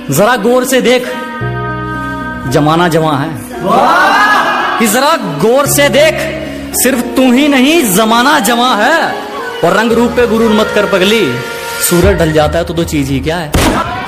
जरा गौर से देख, जमाना जवां है। कि जरा गौर से देख, सिर्फ तू ही नहीं जमाना जवां है। और रंग रूप पे गुरूर मत कर पगली, सूरज ढल जाता है तो चीज ही क्या है।